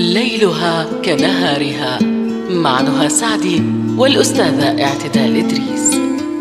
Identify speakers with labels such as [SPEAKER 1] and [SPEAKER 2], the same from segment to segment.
[SPEAKER 1] ليلها كنهارها مع نهى سعدي والأستاذة اعتدال إدريس.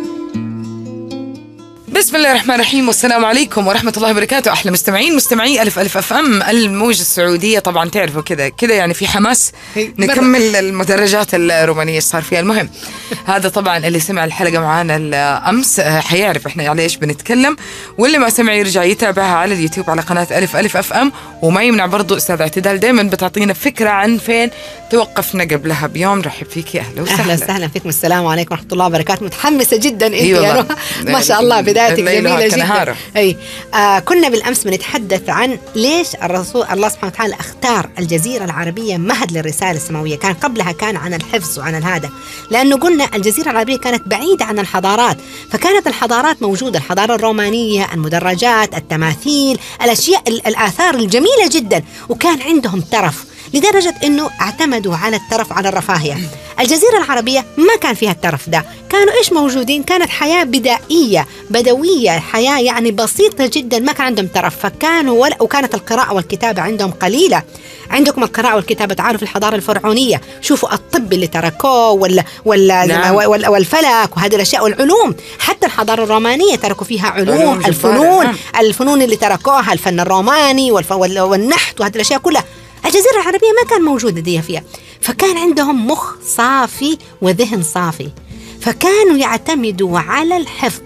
[SPEAKER 2] بسم الله الرحمن الرحيم، والسلام عليكم ورحمة الله وبركاته. أحلى مستمعي ألف أف أم الموجة السعودية. طبعا تعرفوا كده يعني في حماس نكمل المدرجات الرومانية صار فيها. المهم هذا طبعا اللي سمع الحلقة معانا الأمس حيعرف إحنا على إيش بنتكلم، واللي ما سمع يرجع يتابعها على اليوتيوب على قناة ألف أف أم. وما يمنع برضو أستاذ اعتدال دائما بتعطينا فكرة عن فين توقفنا قبلها بيوم. رحب فيكي، أهلا
[SPEAKER 3] وسهلا فيكم. السلام عليكم ورحمة الله وبركاته. متحمسة جدا انت يا ما شاء الله، بدايتك جميلة جدا. كنا بالأمس بنتحدث عن ليش الرسول الله سبحانه وتعالى اختار الجزيرة العربية مهد للرسالة السماوية. كان قبلها كان عن الحفظ وعن هذا، لأنه قلنا الجزيرة العربية كانت بعيدة عن الحضارات، فكانت الحضارات موجودة، الحضارة الرومانية، المدرجات، التماثيل، الأشياء، الآثار الجميلة جدا، وكان عندهم ترف لدرجة أنه اعتمدوا على الترف على الرفاهية. الجزيرة العربية ما كان فيها الترف ده، كانوا إيش موجودين؟ كانت حياة بدائية بدوية، حياة يعني بسيطة جدا، ما كان عندهم ترف. فكانوا وكانت القراءة والكتابة عندهم قليلة. عندكم القراءة والكتابة، تعرف الحضارة الفرعونية، شوفوا الطب اللي تركوه ولا نعم. والفلك وهذه الأشياء والعلوم. حتى الحضارة الرومانية تركوا فيها علوم، الفنون اللي تركوها، الفن الروماني والنحت وهذه الأشياء كلها. الجزيرة العربية ما كان موجودة دي فيها، فكان عندهم مخ صافي وذهن صافي، فكانوا يعتمدوا على الحفظ،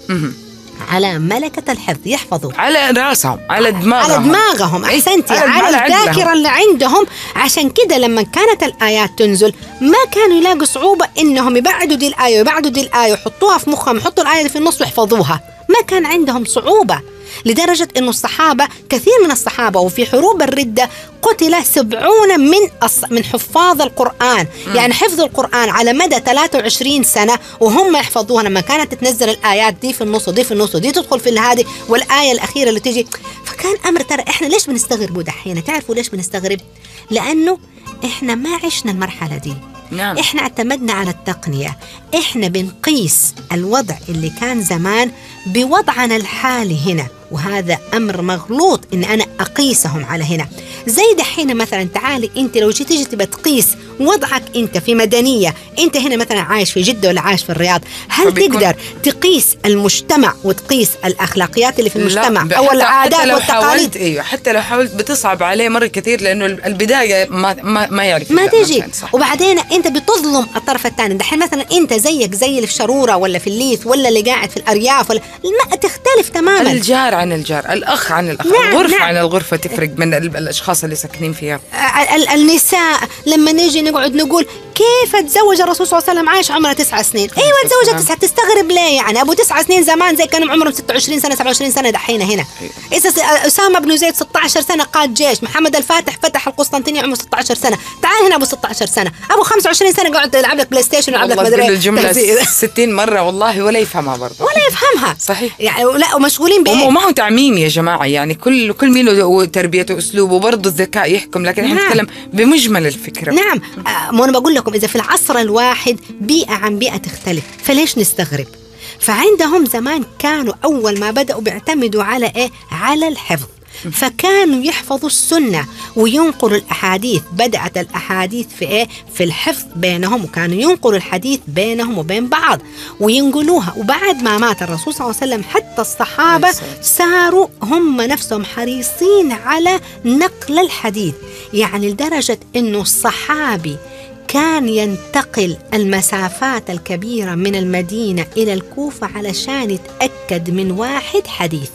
[SPEAKER 3] على ملكة الحفظ، يحفظوا على
[SPEAKER 2] راسهم، على دماغهم.
[SPEAKER 3] أحسنتي، على الذاكرة اللي عندهم. عشان كده لما كانت الآيات تنزل ما كانوا يلاقوا صعوبة إنهم يبعدوا دي الآية ويبعدوا دي الآية ويحطوها في مخهم، يحطوا الآية في النص ويحفظوها. ما كان عندهم صعوبة، لدرجة أنه الصحابة، كثير من الصحابة وفي حروب الردة قتل 70 من حفاظ القرآن. يعني حفظ القرآن على مدى 23 سنة وهم يحفظوها، لما كانت تتنزل الآيات دي في النص ودي في النص ودي تدخل في هذه والآية الأخيرة اللي تيجي. فكان أمر، ترى إحنا ليش بنستغربوا دحين؟ تعرفوا ليش بنستغرب؟ لأنه إحنا ما عشنا المرحلة دي.
[SPEAKER 2] نعم.
[SPEAKER 3] إحنا اعتمدنا على التقنية، إحنا بنقيس الوضع اللي كان زمان بوضعنا الحالي هنا، وهذا أمر مغلوط إن أنا أقيسهم على هنا. زي دحين مثلا، تعالي أنت لو تيجي تبى تقيس وضعك أنت في مدنية، أنت هنا مثلا عايش في جدة ولا عايش في الرياض، هل تقدر تقيس المجتمع وتقيس الأخلاقيات اللي في المجتمع أو العادات والتقاليد؟
[SPEAKER 2] أيوة، حتى لو حاولت بتصعب عليه مرة كثير، لأنه البداية ما يعرف،
[SPEAKER 3] ما تجي. وبعدين أنت بتظلم الطرف الثاني. دحين مثلا أنت زيك زي اللي في شرورة ولا في الليث ولا اللي قاعد في الأرياف، ولا ما تختلف تماما.
[SPEAKER 2] الجار عن الجار، الأخ عن الأخ، نعم، الغرفة عن الغرفة تفرق من الأشخاص اللي ساكنين فيها.
[SPEAKER 3] النساء لما نيجي نقعد نقول كيف تزوج الرسول صلى الله عليه وسلم عايش عمره 9 سنين؟ ايوه تزوجت 9، تستغرب ليه؟ يعني ابو 9 سنين زمان زي كانوا عمرهم 26 سنه 27 سنه دحين هنا. إذا أسامة بن زيد 16 سنه قاد جيش، محمد الفاتح فتح القسطنطينية عمره 16 سنه، تعال هنا ابو 16 سنه، ابو 25 سنه قاعد يلعب لك بلاي ستيشن ويلعب لك مدري
[SPEAKER 2] الجمله 60 مره والله ولا يفهمها برضه،
[SPEAKER 3] ولا يفهمها.
[SPEAKER 2] صحيح
[SPEAKER 3] يعني لا، ومشغولين بايه؟
[SPEAKER 2] وما هو تعميم يا جماعه، يعني كل مين وتربيته واسلوبه، برضه الذكاء يحكم، لكن احنا نتكلم بمجمل الفكره.
[SPEAKER 3] نعم. ما انا بقول لكم، اذا في العصر الواحد بيئة عن بيئة تختلف، فليش نستغرب؟ فعندهم زمان كانوا أول ما بدأوا بيعتمدوا على إيه؟ على الحفظ. فكانوا يحفظوا السنة وينقلوا الأحاديث. بدأت الأحاديث في إيه؟ في الحفظ بينهم، وكانوا ينقلوا الحديث بينهم وبين بعض وينقلوها. وبعد ما مات الرسول صلى الله عليه وسلم حتى الصحابة صاروا هم نفسهم حريصين على نقل الحديث، يعني لدرجة إنه الصحابي كان ينتقل المسافات الكبيرة من المدينة إلى الكوفة علشان يتأكد من واحد حديث،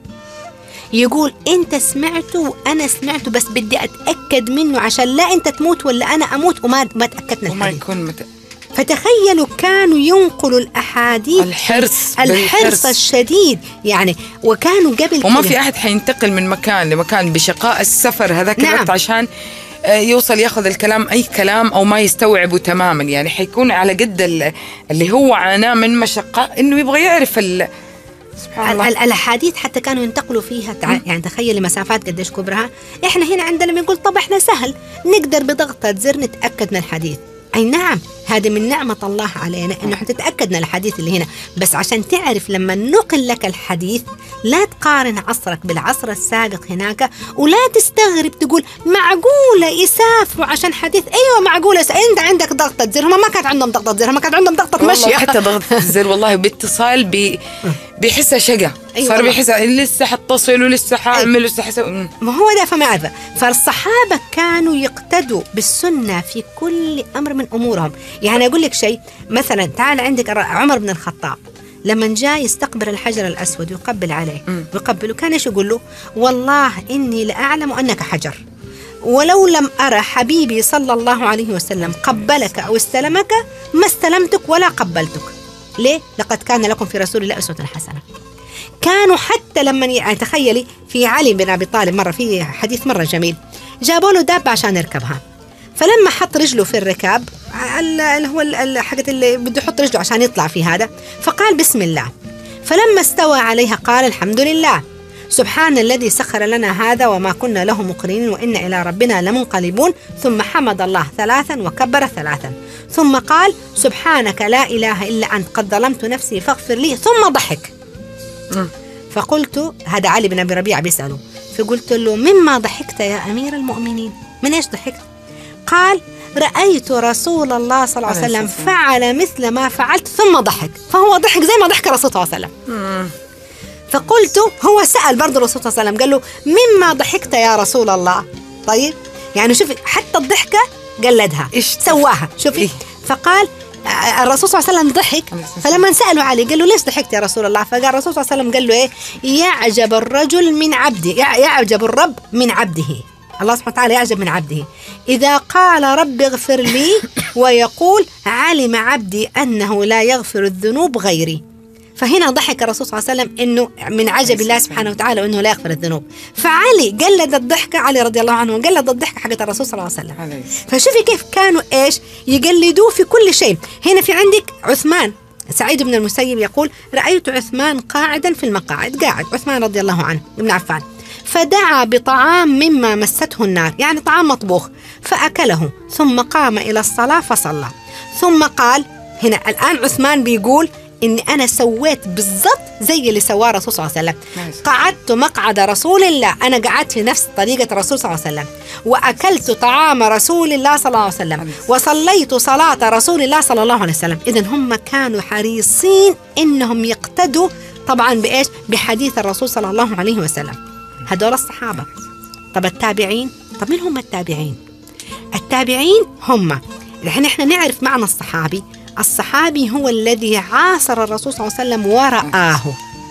[SPEAKER 3] يقول أنت سمعته وأنا سمعته، بس بدي أتأكد منه عشان لا أنت تموت ولا أنا أموت وما تأكدنا الحديث. فتخيلوا كانوا ينقلوا الأحاديث، الحرص الشديد يعني. وكانوا قبل
[SPEAKER 2] وما في أحد حينتقل من مكان لمكان بشقاء السفر هذاك الوقت. نعم. عشان يوصل ياخذ الكلام أي كلام أو ما يستوعبه تماما، يعني حيكون على قد اللي هو عاناه من مشقة إنه يبغى يعرف سبحان الله.
[SPEAKER 3] الأحاديث حتى كانوا ينتقلوا فيها يعني تخيل مسافات قديش كبرها. إحنا هنا عندنا بنقول طب إحنا سهل نقدر بضغطة زر نتأكد من الحديث. أي نعم، هذه من نعمة الله علينا إنه تتأكد من الحديث اللي هنا. بس عشان تعرف لما نقل لك الحديث لا تقارن عصرك بالعصر السابق هناك، ولا تستغرب تقول معقولة يسافروا عشان حديث. أيوة معقولة، أنت عندك ضغطة زر، هم ما كانت عندهم ضغطة زر، هم كانت عندهم ضغطة مشي.
[SPEAKER 2] حتى ضغطة الزر والله باتصال بيحسها شقة. أيوة صار بيحسها لسه حتصل ولسه حاعمل ولسه حسب.
[SPEAKER 3] ما هو ده فماذا؟ فالصحابة كانوا يقتدوا بالسنة في كل أمر من أمورهم. يعني أقول لك شيء مثلا، تعال عندك عمر بن الخطاب لما جاء يستقبل الحجر الأسود ويقبل عليه ويقبله، كان إيش يقول له؟ والله إني لأعلم أنك حجر، ولو لم أرى حبيبي صلى الله عليه وسلم قبلك أو استلمك ما استلمتك ولا قبلتك. ليه؟ لقد كان لكم في رسول الله أسوة حسنة. كانوا حتى لما يعني تخيلي في علي بن أبي طالب مرة في حديث مرة جميل، جابوا له دابة عشان يركبها، فلما حط رجله في الركاب اللي هو الحاجة اللي بده يحط رجله عشان يطلع في هذا، فقال بسم الله، فلما استوى عليها قال الحمد لله، سبحان الذي سخر لنا هذا وما كنا له مقرنين وإن إلى ربنا لمنقلبون. ثم حمد الله 3 وكبر 3، ثم قال سبحانك لا إله إلا أنت قد ظلمت نفسي فاغفر لي، ثم ضحك. فقلت، هذا علي بن أبي ربيعة بيسأله، فقلت له مما ضحكت يا أمير المؤمنين؟ من إيش ضحكت؟ قال رأيت رسول الله صلى الله عليه وسلم فعل مثل ما فعلت ثم ضحك. فهو ضحك زي ما ضحك الرسول صلى الله عليه وسلم. فقلت، هو سأل برضه الرسول صلى الله عليه وسلم قال له مما ضحكت يا رسول الله؟ طيب يعني شوفي حتى الضحكة قلدها سواها، شوفي. فقال الرسول صلى الله عليه وسلم ضحك، فلما سألوا عليه قال له ليش ضحكت يا رسول الله؟ فقال الرسول صلى الله عليه وسلم قال له إيه؟ يعجب الرجل من عبده، يعجب الرب من عبده، الله سبحانه وتعالى يعجب من عبده إذا قال رب اغفر لي ويقول علم عبدي أنه لا يغفر الذنوب غيري. فهنا ضحك الرسول صلى الله عليه وسلم إنه من عجب الله سبحانه وتعالى وإنه لا يغفر الذنوب. فعلي قلد الضحكة، علي رضي الله عنه قلد الضحكة حقت الرسول صلى الله عليه وسلم. فشوفي كيف كانوا إيش يقلدوه في كل شيء. هنا في عندك عثمان، سعيد بن المسيب يقول رأيت عثمان قاعدا في المقاعد، قاعد عثمان رضي الله عنه ابن عفان، فدعا بطعام مما مسته النار، يعني طعام مطبوخ، فأكله ثم قام إلى الصلاة فصلى، ثم قال، هنا الآن عثمان بيقول إني أنا سويت بالضبط زي اللي سواه الرسول صلى الله عليه وسلم. قعدت مقعد رسول الله، أنا قعدت في نفس طريقة الرسول صلى الله عليه وسلم، وأكلت طعام رسول الله صلى الله عليه وسلم، وصليت صلاة رسول الله صلى الله عليه وسلم. إذن هم كانوا حريصين إنهم يقتدوا طبعا بإيش؟ بحديث الرسول صلى الله عليه وسلم. هدول الصحابة. طب التابعين، طب من هم التابعين؟ التابعين هم الحين احنا نعرف معنى الصحابي. الصحابي هو الذي عاصر الرسول صلى الله عليه وسلم ورآه،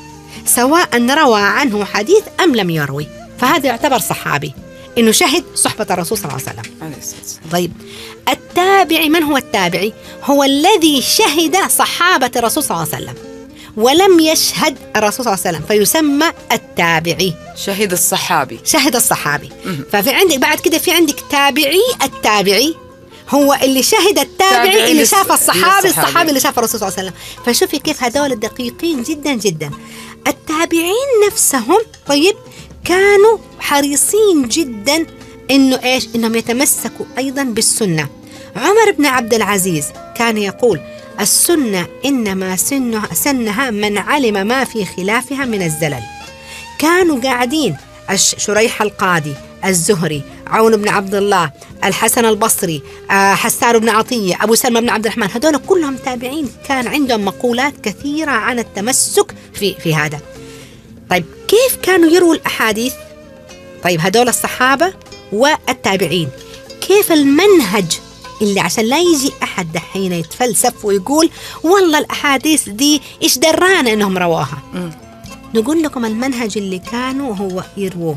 [SPEAKER 3] سواء روى عنه حديث أم لم يروي، فهذا يعتبر صحابي، إنه شهد صحبة الرسول صلى الله عليه وسلم. طيب التابعي، من هو التابعي؟ هو الذي شهد صحابة الرسول صلى الله عليه وسلم ولم يشهد الرسول صلى الله عليه وسلم، فيسمى التابعي.
[SPEAKER 2] شهد الصحابي،
[SPEAKER 3] شهد الصحابي. ففي عندك بعد كده في عندك تابعي، التابعي هو اللي شهد التابعي اللي شاف الصحابي، الصحابي اللي شاف الرسول صلى الله عليه وسلم. فشوفي كيف هذول دقيقين جدا جدا. التابعين نفسهم طيب كانوا حريصين جدا إنه إيش؟ إنهم يتمسكوا أيضا بالسنة. عمر بن عبد العزيز كان يقول السنة إنما سنها من علم ما في خلافها من الزلل. كانوا قاعدين شريح القاضي، الزهري، عون بن عبد الله، الحسن البصري، حسان بن عطية، أبو سلمة بن عبد الرحمن، هذول كلهم تابعين كان عندهم مقولات كثيرة عن التمسك في هذا. طيب كيف كانوا يرووا الأحاديث؟ طيب هذول الصحابة والتابعين كيف المنهج اللي عشان لا يجي أحد دحين يتفلسف ويقول والله الأحاديث دي إيش درانا إنهم رواها. نقول لكم المنهج اللي كانوا هو يرووه.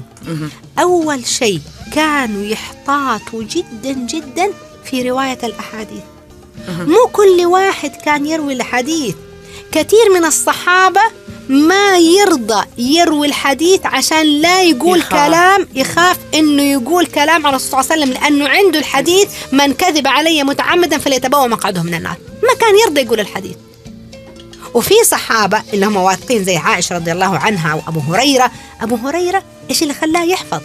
[SPEAKER 3] أول شيء كانوا يحتاطوا جدا جدا في رواية الأحاديث. مو كل واحد كان يروي الحديث. كثير من الصحابة ما يرضى يروي الحديث عشان لا يقول كلام، يخاف إنه يقول كلام على الرسول صلى الله عليه وسلم، لأنه عنده الحديث من كذب علي متعمدا فليتبوأ مقعده من النار. ما كان يرضى يقول الحديث. وفي صحابة اللي هم واثقين زي عائشة رضي الله عنها وأبو هريرة. أبو هريرة إيش اللي خلاه يحفظ؟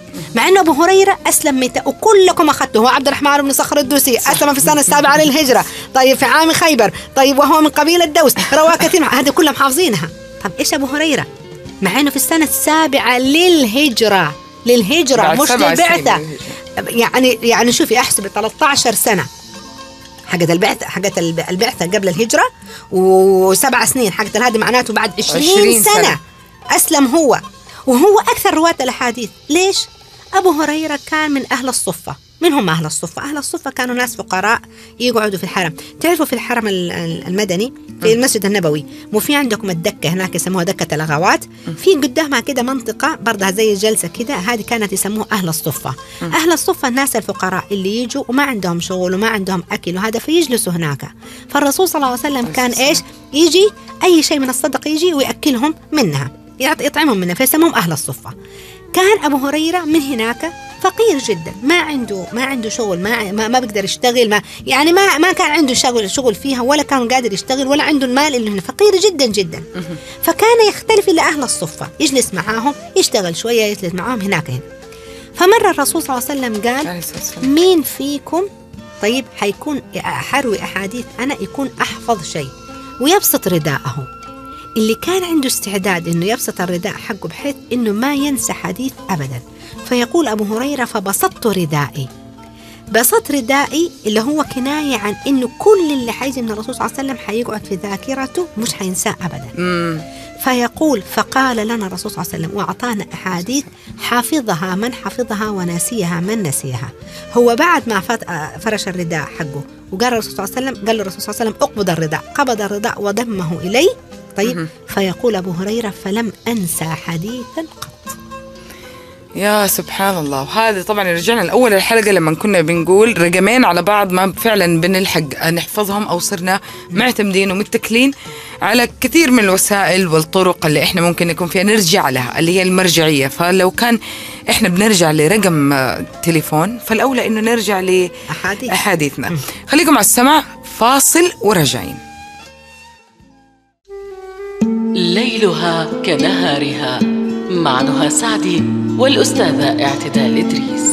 [SPEAKER 3] مع أنه أبو هريرة أسلم متى وكلكم أخذته. هو عبد الرحمن بن صخر الدوسي أسلم في السنة 7 للهجرة، طيب في عام خيبر، طيب وهو من قبيلة دوس، رواه كثير، هذه كلهم حافظينها. طب إيش أبو هريرة مع أنه في السنة 7 للهجرة مش للبعثة، يعني شوفي أحسب 13 سنة حقت البعثة قبل الهجرة، و7 سنين حقت هذه، معناته بعد 20 سنة أسلم هو، وهو أكثر رواة الأحاديث. ليش؟ أبو هريرة كان من أهل الصفة. من هم أهل الصفة؟ أهل الصفة كانوا ناس فقراء يقعدوا في الحرم. تعرفوا في الحرم المدني في المسجد النبوي مو في عندكم الدكة هناك يسموها دكة الأغوات، في قدامها كده منطقة برضها زي الجلسة كده، هذه كانت يسموها أهل الصفة. أهل الصفة الناس الفقراء اللي يجوا وما عندهم شغل وما عندهم أكل وهذا، فيجلسوا هناك. فالرسول صلى الله عليه وسلم كان إيش؟ يجي أي شيء من الصدقة يجي ويأكلهم منها، يطعمهم منها، فيسموهم أهل الصفة. كان أبو هريرة من هناك فقير جدا، ما عنده شغل، ما بيقدر يشتغل، ما كان عنده شغل فيها، ولا كان قادر يشتغل، ولا عنده المال، اللي هنا فقير جدا جدا. فكان يختلف إلى أهل الصفة، يجلس معاهم، يشتغل شوية، يجلس معاهم هنا. فمر الرسول صلى الله عليه وسلم قال: مين فيكم طيب حيكون حروي أحاديث أنا يكون أحفظ شيء ويبسط رداءه؟ اللي كان عنده استعداد إنه يبسط الرداء حقه بحيث إنه ما ينسى حديث أبدا. فيقول أبو هريرة: فبسطت ردائي. بسط ردائي اللي هو كناية عن إنه كل اللي حيجي من الرسول صلى الله عليه وسلم حيقعد في ذاكرته، مش حينساه أبدا. فيقول: فقال لنا الرسول صلى الله عليه وسلم وأعطانا أحاديث حافظها من حفظها ونسيها من نسيها. هو بعد ما فرش الرداء حقه وقال الرسول صلى الله عليه وسلم، قال له الرسول صلى الله عليه وسلم: اقبض الرداء. قبض الرداء وضمه إلي. طيب فيقول أبو هريرة: فلم أنسى حديثا قط.
[SPEAKER 2] يا سبحان الله. وهذا طبعا رجعنا لأول الحلقة لما كنا بنقول رقمين على بعض ما فعلا بنلحق نحفظهم، أو صرنا معتمدين ومتكلين على كثير من الوسائل والطرق اللي احنا ممكن يكون فيها نرجع لها، اللي هي المرجعية. فلو كان احنا بنرجع لرقم تليفون، فالأولى إنه نرجع لأحاديثنا. خليكم على السمع، فاصل ورجعين.
[SPEAKER 1] ليلها كنهارها مع نهى سعدي والأستاذة اعتدال إدريس.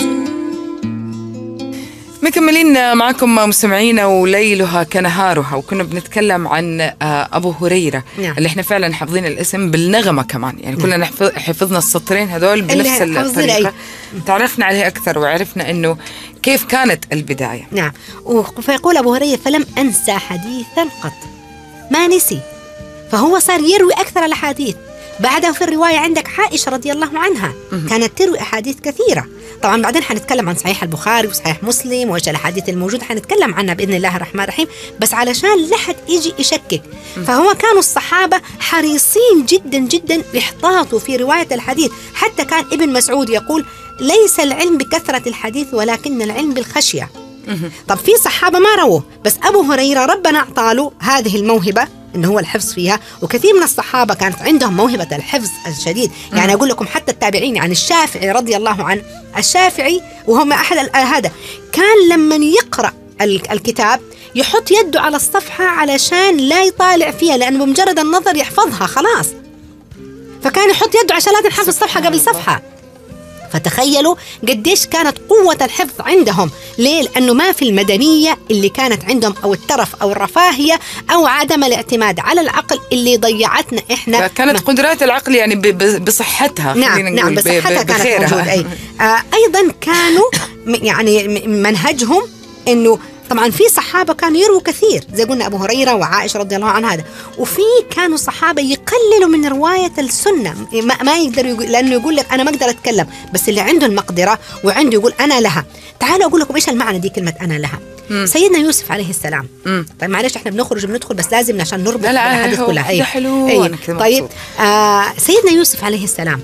[SPEAKER 2] مكملين معكم مستمعينا وليلها كنهارها، وكنا بنتكلم عن أبو هريرة.
[SPEAKER 3] نعم.
[SPEAKER 2] اللي احنا فعلا حافظين الاسم بالنغمة كمان، يعني كلنا حفظنا السطرين هذول بنفس الطريقة، تعرفنا عليه أكثر وعرفنا إنه كيف كانت البداية.
[SPEAKER 3] نعم. فيقول أبو هريرة: فلم أنسى حديثا قط، ما نسي. فهو صار يروي أكثر الأحاديث. بعدها في الرواية عندك عائشة رضي الله عنها كانت تروي أحاديث كثيرة. طبعا بعدين حنتكلم عن صحيح البخاري وصحيح مسلم وإيش الأحاديث الموجودة، حنتكلم عنها بإذن الله الرحمن الرحيم، بس علشان لحد يجي يشكك. فهو كانوا الصحابة حريصين جدا جدا يحتاطوا في رواية الحديث. حتى كان ابن مسعود يقول: ليس العلم بكثرة الحديث ولكن العلم بالخشية. طب في صحابة ما رووا، بس أبو هريرة ربنا أعطى له هذه الموهبة إنه هو الحفظ فيها، وكثير من الصحابة كانت عندهم موهبة الحفظ الشديد. يعني أقول لكم حتى التابعين، يعني الشافعي رضي الله عنه، الشافعي وهم أحد هذا كان لما يقرأ الكتاب يحط يده على الصفحة علشان لا يطالع فيها، لأنه بمجرد النظر يحفظها خلاص. فكان يحط يده عشان لا تنحفظ صفحة قبل صفحة. فتخيلوا قديش كانت قوة الحفظ عندهم. ليه؟ لأنه ما في المدنية اللي كانت عندهم، أو الترف أو الرفاهية أو عدم الاعتماد على العقل اللي ضيعتنا إحنا.
[SPEAKER 2] كانت قدرات العقل يعني بصحتها.
[SPEAKER 3] نعم بصحتها كانت موجودة. أيضا كانوا يعني منهجهم إنه طبعا في صحابة كانوا يرووا كثير زي قلنا أبو هريرة وعائشة رضي الله عنها هذا، وفي كانوا صحابة يقللوا من رواية السنة، ما يقدروا لأنه يقول لك أنا ما أقدر أتكلم، بس اللي عنده المقدرة وعنده يقول أنا لها. تعالوا أقول لكم إيش المعنى دي كلمة أنا لها. سيدنا يوسف عليه السلام. طيب معلش إحنا بنخرج وبندخل، بس لازم عشان نربط الحديث كلها. طيب سيدنا يوسف عليه السلام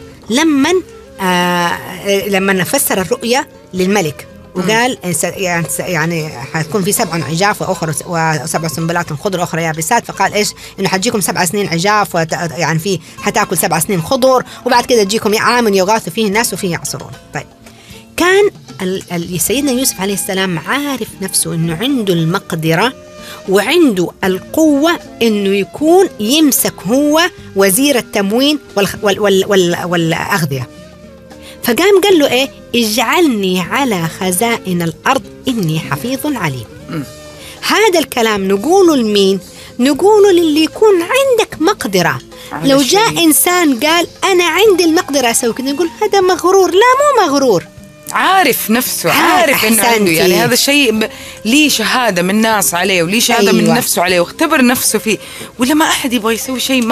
[SPEAKER 3] لما فسر الرؤيا للملك وقال يعني حتكون في 7 عجاف وأخرى و7 سنبلات خضر وأخرى يابسات، فقال إيش إنه حتجيكم 7 سنين عجاف، يعني في حتاكل 7 سنين خضر، وبعد كده تجيكم عام يغاث فيه الناس وفيه يعصرون. طيب كان سيدنا يوسف عليه السلام عارف نفسه إنه عنده المقدرة وعنده القوة إنه يكون يمسك هو وزير التموين والأغذية. فقام قال له إيه؟ اجعلني على خزائن الأرض إني حفيظ عليم. هذا الكلام نقوله لمين؟ نقوله للي يكون عندك مقدرة. لو جاء إنسان قال أنا عندي المقدرة أسوي كذا، نقول هذا مغرور. لا، مو مغرور،
[SPEAKER 2] عارف نفسه، عارف إنه عنده يعني هذا الشيء ليه شهادة من ناس عليه وليه شهادة من نفسه عليه واختبر نفسه فيه. ولا ما أحد يبغى يسوي شيء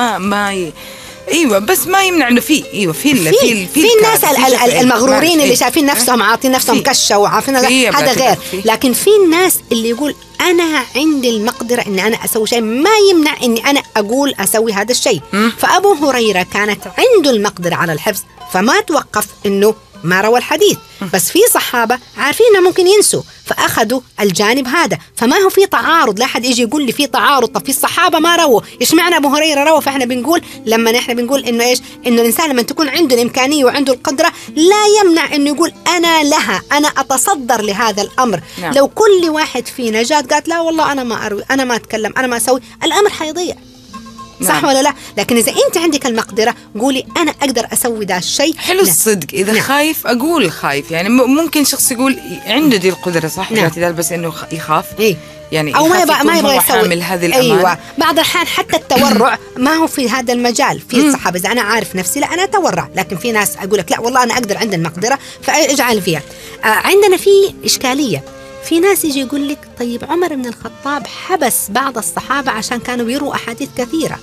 [SPEAKER 2] ايوه بس ما يمنع انه في في
[SPEAKER 3] الناس المغرورين اللي شايفين نفسهم عاطين نفسهم كشه وعارفين هذا غير. لكن في الناس اللي يقول انا عندي المقدره ان انا اسوي شيء، ما يمنع اني انا اقول اسوي هذا الشيء. فابو هريره كانت عنده المقدره على الحفظ، فما توقف انه ما روى الحديث. بس في صحابة عارفين انه ممكن ينسوا، فأخذوا الجانب هذا. فما هو في تعارض، لا أحد يجي يقول لي في تعارض. طب في الصحابة ما رووا، إيش معنى أبو هريرة روى؟ فإحنا بنقول لما نحن بنقول إنه إيش، إنه الإنسان لما تكون عنده الإمكانية وعنده القدرة لا يمنع إنه يقول أنا لها، أنا أتصدر لهذا الأمر. نعم. لو كل واحد فينا جات قالت لا والله أنا ما أروي، أنا ما أتكلم، أنا ما أسوي، الأمر حيضيع. صح. نعم. ولا لا؟ لكن إذا أنت عندك المقدرة قولي أنا أقدر أسوي ذا الشيء.
[SPEAKER 2] حلو الصدق. إذا نعم. خايف أقول خايف، يعني ممكن شخص يقول عنده دي القدرة صح، نعم. بس إنه يخاف.
[SPEAKER 3] إيه؟
[SPEAKER 2] يعني
[SPEAKER 3] أو ما يبغى يسوي
[SPEAKER 2] هذه الأمان.
[SPEAKER 3] أيوة. بعض الأحيان حتى التورع ما هو في هذا المجال. في الصحابة إذا أنا عارف نفسي لا أنا أتورع، لكن في ناس أقول لك لا والله أنا أقدر، عندي المقدرة فاجعل فيها. عندنا في إشكالية، في ناس يجي يقول لك طيب عمر بن الخطاب حبس بعض الصحابة عشان كانوا بيروا أحاديث كثيرة.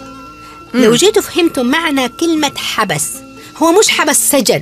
[SPEAKER 3] لو جيتوا فهمتوا معنى كلمة حبس، هو مش حبس، سجن.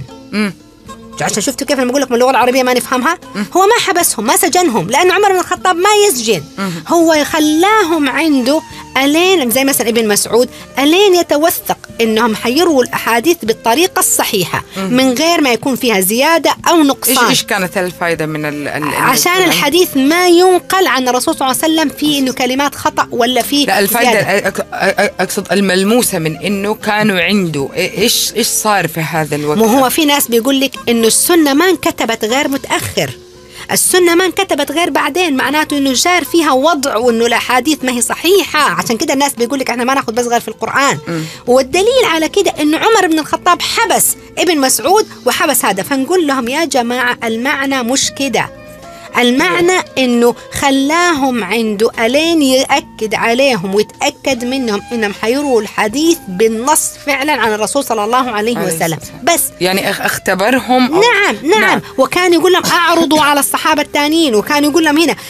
[SPEAKER 3] عشان شفتوا كيف لما أقول لكم اللغة العربية ما نفهمها؟ هو ما حبسهم، ما سجنهم، لأن عمر بن الخطاب ما يسجن. هو خلاهم عنده ألين، زي مثلا ابن مسعود، ألين يتوثق إنهم حيروا الأحاديث بالطريقة الصحيحة من غير ما يكون فيها زيادة أو نقصان.
[SPEAKER 2] إيش كانت الفائدة من
[SPEAKER 3] عشان الحديث ما ينقل عن الرسول صلى الله عليه وسلم في إنه كلمات خطأ ولا في
[SPEAKER 2] لا الفائدة أقصد الملموسة من إنه كانوا عنده إيش صار في هذا الوقت.
[SPEAKER 3] مو هو في ناس بيقول لك إنه السنة ما انكتبت غير متأخر، السنة ما انكتبت غير بعدين، معناته إنه جار فيها وضع وإنه الأحاديث ما هي صحيحة. عشان كده الناس بيقول لك إحنا ما ناخذ بس غير في القرآن. والدليل على كده إنه عمر بن الخطاب حبس ابن مسعود وحبس هذا. فنقول لهم يا جماعة المعنى مش كده، المعنى إنه خلاهم عنده ألين يأكد عليهم ويتأكد منهم إنهم حيروا الحديث بالنص فعلا عن الرسول صلى الله عليه وسلم. بس
[SPEAKER 2] يعني اختبرهم.
[SPEAKER 3] نعم. وكان يقول لهم أعرضوا على الصحابة التانيين، وكان يقول لهم هنا.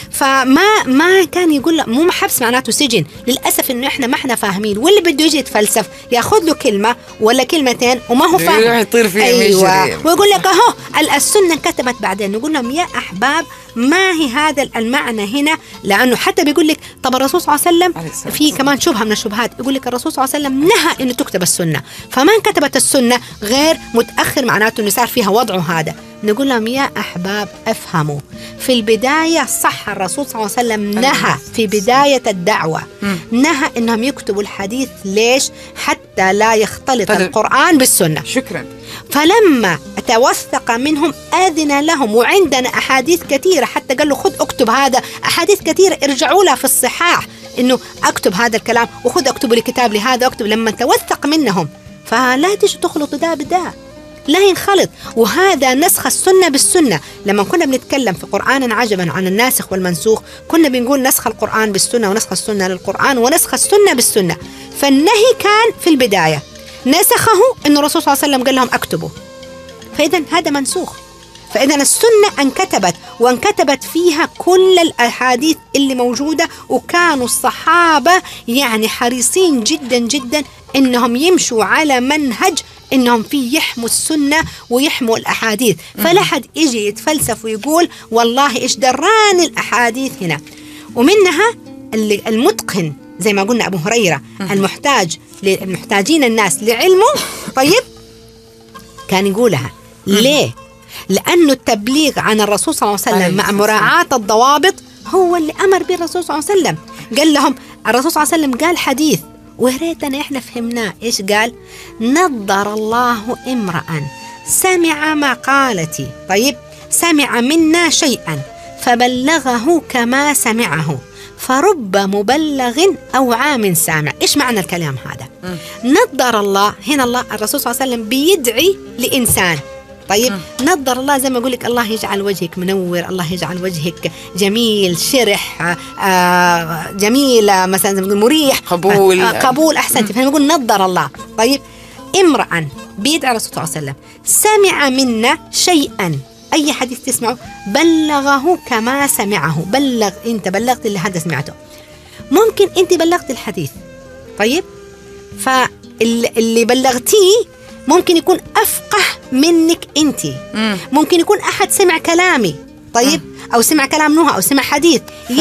[SPEAKER 3] فما كان يقول لهم مو حبس معناته سجن. للأسف إنه إحنا ما إحنا فاهمين، واللي بده يجي يتفلسف ياخذ له كلمة ولا كلمتين وما هو فاهم،
[SPEAKER 2] يطير فيها.
[SPEAKER 3] أيوة. ويقول لك أهو السنة كتبت بعدين. نقول لهم يا أحباب ما هي هذا المعنى هنا، لأنه حتى بيقول لك طب الرسول صلى الله عليه وسلم في كمان شبهة من الشبهات، يقول لك الرسول صلى الله عليه وسلم نهى إنه تكتب السنة، فما كتبت السنة غير متأخر معناته إنه صار فيها وضعه هذا. نقول لهم يا أحباب افهموا، في البداية صح الرسول صلى الله عليه وسلم نهى في بداية الدعوة، نهى إنهم يكتبوا الحديث. ليش؟ حتى لا يختلط القرآن بالسنة.
[SPEAKER 2] شكرا.
[SPEAKER 3] فلما توثق منهم أذن لهم، وعندنا أحاديث كثيرة حتى قال له خذ اكتب هذا، أحاديث كثيرة ارجعوا لها في الصحاح إنه أكتب هذا الكلام، وخذ اكتب لي كتاب لهذا أكتب. لما توثق منهم فلا تجي تخلط ده بده، لا ينخلط. وهذا نسخ السنة بالسنة. لما كنا بنتكلم في قرآن عجبا عن الناسخ والمنسوخ كنا بنقول نسخ القرآن بالسنة ونسخ السنة للقرآن ونسخ السنة بالسنة. فالنهي كان في البداية، نسخه إنه الرسول صلى الله عليه وسلم قال لهم اكتبوا، فإذا هذا منسوخ. فإذا السنة انكتبت وانكتبت فيها كل الأحاديث اللي موجودة، وكانوا الصحابة يعني حريصين جدا جدا إنهم يمشوا على منهج إنهم فيه يحموا السنة ويحموا الأحاديث. فلا حد يجي يتفلسف ويقول والله إيش دراني الأحاديث هنا. ومنها المتقن زي ما قلنا أبو هريرة، المحتاجين الناس لعلمه. طيب كان يقولها ليه؟ لأنه التبليغ عن الرسول صلى الله عليه وسلم مع مراعاة الضوابط هو اللي أمر به الرسول صلى الله عليه وسلم. قال لهم الرسول صلى الله عليه وسلم قال حديث وريتنا إحنا فهمناه. إيش قال؟ نضر الله امرأ سمع مقالتي، طيب سمع منا شيئا فبلغه كما سمعه فرب مبلغ أو عام سامع. إيش معنى الكلام هذا؟ نضر الله هنا، الله الرسول صلى الله عليه وسلم بيدعي لإنسان طيب نظر الله زي ما أقول لك الله يجعل وجهك منور، الله يجعل وجهك جميل شرح جميل مثلا زي ما نقول مريح قبول أحسنتي. فنقول نظر الله. طيب امرأ بيدعى الرسول صلى الله عليه وسلم سمع منا شيئا، أي حديث تسمعه بلغه كما سمعه. أنت بلغت اللي هذا سمعته، ممكن أنت بلغت الحديث طيب، فاللي بلغتيه ممكن يكون أفقه منك أنت، ممكن يكون أحد سمع كلامي طيب أو سمع كلام نوح أو سمع حديث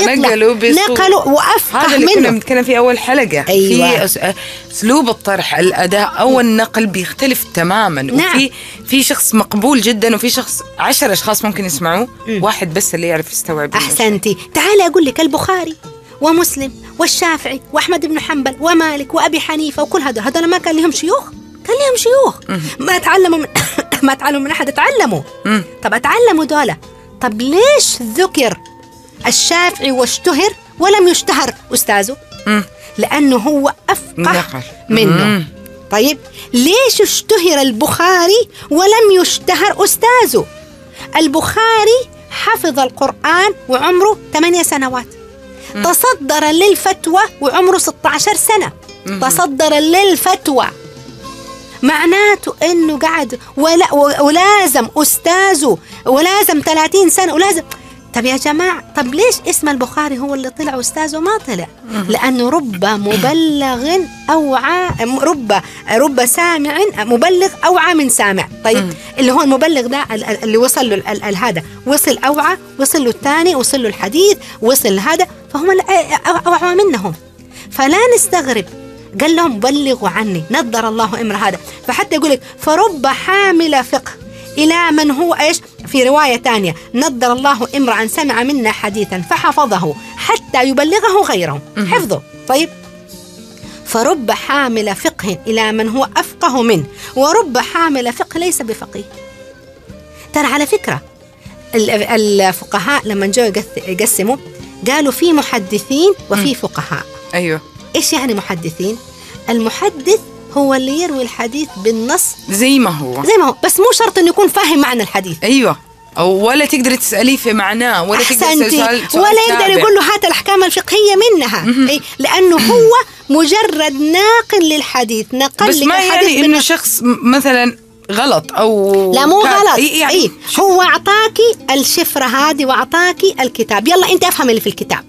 [SPEAKER 3] نقلوا وأفقه
[SPEAKER 2] هذا اللي كنا بنتكلم في أول حلقة.
[SPEAKER 3] أيوة.
[SPEAKER 2] في أسلوب الطرح الأداء أو النقل بيختلف تماما.
[SPEAKER 3] نعم.
[SPEAKER 2] وفي شخص مقبول جدا وفي شخص 10 أشخاص ممكن يسمعوه، واحد بس اللي يعرف يستوعب.
[SPEAKER 3] أحسنتي. تعالي أقول لك البخاري ومسلم والشافعي وأحمد بن حنبل ومالك وأبي حنيفة وكل هذول ما كان لهم شيوخ؟ كان لهم شيوخ. ما تعلموا من أحد، تعلموا. طب أتعلموا دولة. طب ليش ذكر الشافعي واشتهر ولم يشتهر أستاذه؟ لأنه هو أفقه منه. طيب ليش اشتهر البخاري ولم يشتهر أستاذه؟ البخاري حفظ القرآن وعمره 8 سنوات، تصدر للفتوى وعمره 16 سنة. تصدر للفتوى معناته انه قعد ولازم استاذه ولازم 30 سنه ولازم. طب يا جماعه، طب ليش اسم البخاري هو اللي طلع استاذه ما طلع؟ لانه رب مبلغ اوعى، رب سامع مبلغ اوعى من سامع. طيب اللي هو المبلغ ده اللي وصل له هذا، وصل اوعى، وصل له الثاني، وصل له الحديث، وصل هذا، فهم اوعى منهم. فلا نستغرب قال لهم بلغوا عني، نظر الله امر هذا. فحتى يقول لك فرب حامل فقه إلى من هو إيش؟ في رواية تانية نظر الله امرأ سمع منا حديثا فحفظه حتى يبلغه غيره حفظه. طيب فرب حامل فقه إلى من هو أفقه منه، ورب حامل فقه ليس بفقيه. ترى على فكرة الفقهاء لما جاءوا يقسموا قالوا في محدثين وفي فقهاء.
[SPEAKER 2] أيوه.
[SPEAKER 3] إيش يعني محدثين؟ المحدث هو اللي يروي الحديث بالنص
[SPEAKER 2] زي ما هو،
[SPEAKER 3] بس مو شرط إنه يكون فاهم معنى الحديث.
[SPEAKER 2] أيوة. أو ولا تقدر تسأليه في معناه، ولا تقدر تسأل
[SPEAKER 3] ولا يقدر يقول له هات الأحكام الفقهية منها. لأنه هو مجرد ناقل للحديث، نقل
[SPEAKER 2] بس ما يعني إنه شخص مثلا غلط أو
[SPEAKER 3] لا مو غلط. يعني هو أعطاكي الشفرة هذه وأعطاكي الكتاب، يلا أنت أفهم اللي في الكتاب.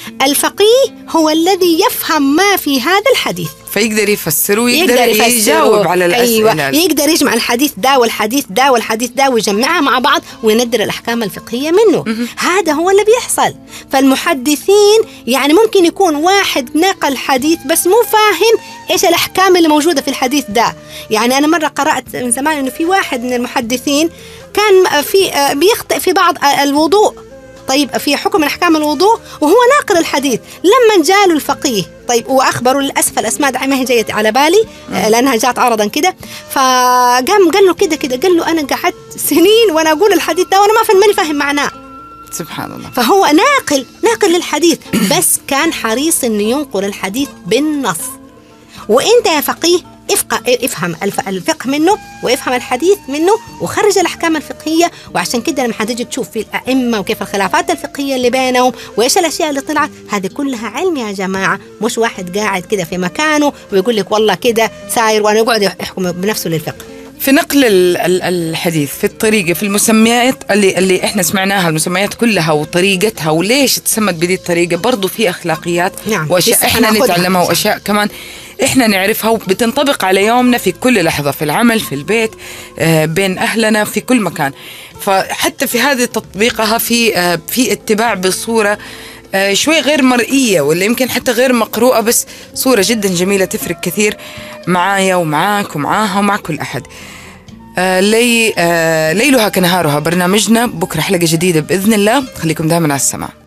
[SPEAKER 3] الفقيه هو الذي يفهم ما في هذا الحديث
[SPEAKER 2] فيقدر يفسره ويقدر يجاوب على الأسئلة.
[SPEAKER 3] أيوة. يقدر يجمع الحديث ده والحديث ده والحديث ده ويجمعها مع بعض ويندر الأحكام الفقهية منه. هذا هو اللي بيحصل. فالمحدثين يعني ممكن يكون واحد نقل حديث بس مو فاهم إيش الأحكام اللي موجودة في الحديث ده. يعني أنا مرة قرأت من زمان إنه في واحد من المحدثين كان بيخطئ في بعض الوضوء. طيب في حكم من أحكام الوضوء وهو ناقل الحديث. لما جاله الفقيه طيب وأخبروا، للأسف الأسماء ما هي جاية على بالي لأنها جات عرضا كده، فقام قال له كده قال له أنا قعدت سنين وأنا أقول الحديث ده وأنا ماني فاهم معناه.
[SPEAKER 2] سبحان الله. فهو
[SPEAKER 3] ناقل للحديث بس كان حريص إنه ينقل الحديث بالنص. وإنت يا فقيه افهم الفقه منه وافهم الحديث منه وخرج الأحكام الفقهية. وعشان كده لما حتيجي تشوف في الأئمة وكيف الخلافات الفقهية اللي بينهم وإيش الأشياء اللي طلعت، هذه كلها علم يا جماعة، مش واحد قاعد كده في مكانه ويقول لك والله كده ساير وأنا يقعد يحكم بنفسه للفقه.
[SPEAKER 2] في نقل الحديث، في الطريقة، في المسميات اللي احنا سمعناها، المسميات كلها وطريقتها وليش تسمت بهذه الطريقة، برضو في أخلاقيات.
[SPEAKER 3] نعم.
[SPEAKER 2] وأشياء احنا نتعلمها وأشياء كمان احنا نعرفها وبتنطبق على يومنا في كل لحظة، في العمل، في البيت، بين أهلنا، في كل مكان. فحتى في هذه تطبيقها في اتباع بصورة شوي غير مرئية ولا يمكن حتى غير مقروءة، بس صورة جدا جميلة تفرق كثير معايا ومعاك ومعاها ومع كل أحد. ليلها كنهارها برنامجنا، بكرة حلقة جديدة بإذن الله. خليكم دائما على السماع.